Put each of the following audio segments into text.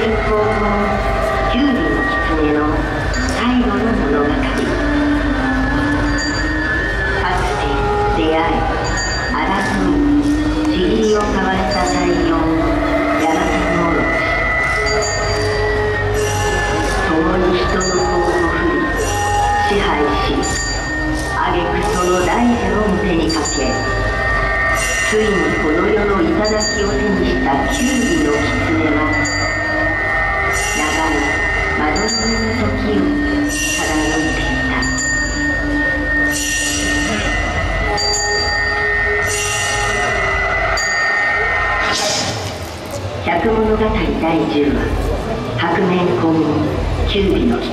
皇后キュウリの狐の最後の物語。かつて出会い争い契りを交わした太陽やがてもろ共に人の子を振り支配し挙句その大事を手にかけ、ついにこの世の頂を手にしたキュウリの狐は長い窓の時を漂っていた。百物語第10話白面皇后キュウリの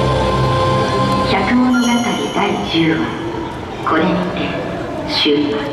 狐。10話これにて終了。